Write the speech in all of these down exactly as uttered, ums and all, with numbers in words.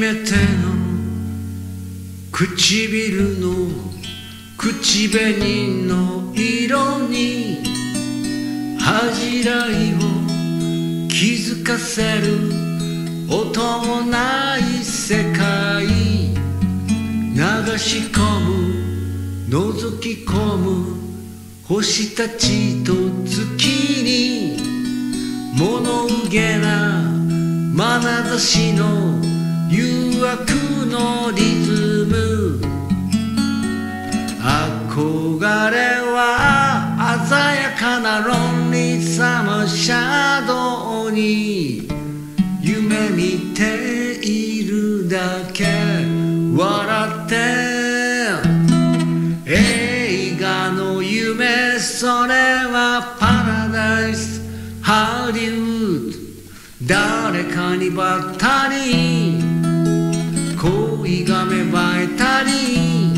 めての唇の口紅の色に恥じらいを気づかせる音もない世界流し込む覗き込む星たちと月に物憂げな眼差しの誘惑のリズム憧れは鮮やかなロンリーさもシャドウに夢見ているだけ笑って映画の夢それはパラダイスハリウッド誰かにばったり恋が芽生えたり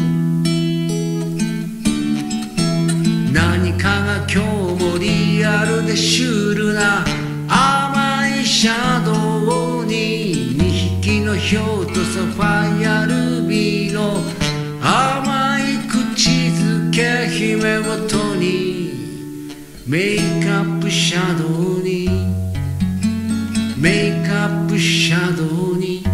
何かが今日もリアルでシュールな甘いシャドウににひきのヒョウとサファイアルビーの甘い口づけ姫ごとにメイクアップシャドウにメイクアップシャドウに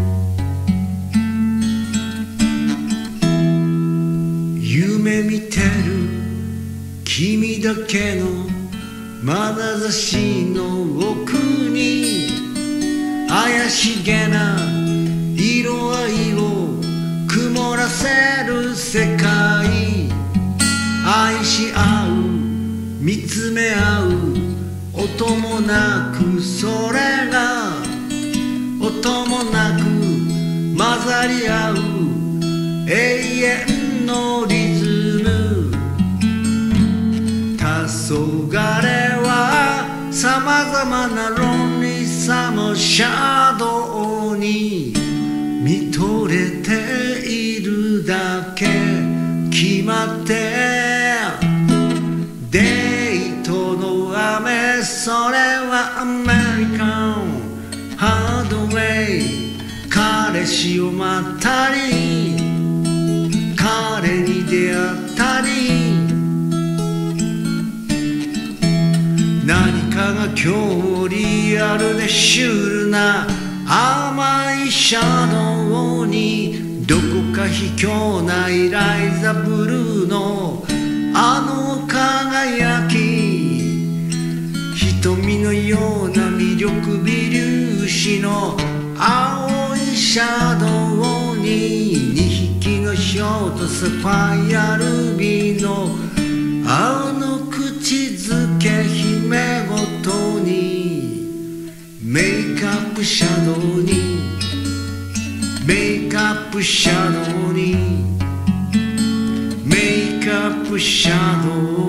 夢見てる君だけの眼差しの奥に怪しげな色合いを曇らせる世界愛し合う見つめ合う音もなくそれが音もなく混ざり合う永遠のリズム黄昏はさまざまなロンリーさもシャドウに見とれているだけ決まってデートの雨それはアメリカンハードウェイ彼氏を待ったり彼に出会ったり何かが今日リアルでシュールな甘いシャドウにどこか卑怯なイライザブルーのあの輝き瞳のような魅力微粒子の青いシャドウににひきのヒョウとサファイアルビーのあの口づけ姫ごとにメイクアップシャドウにメイクアップシャドウにメイクアップシャドウ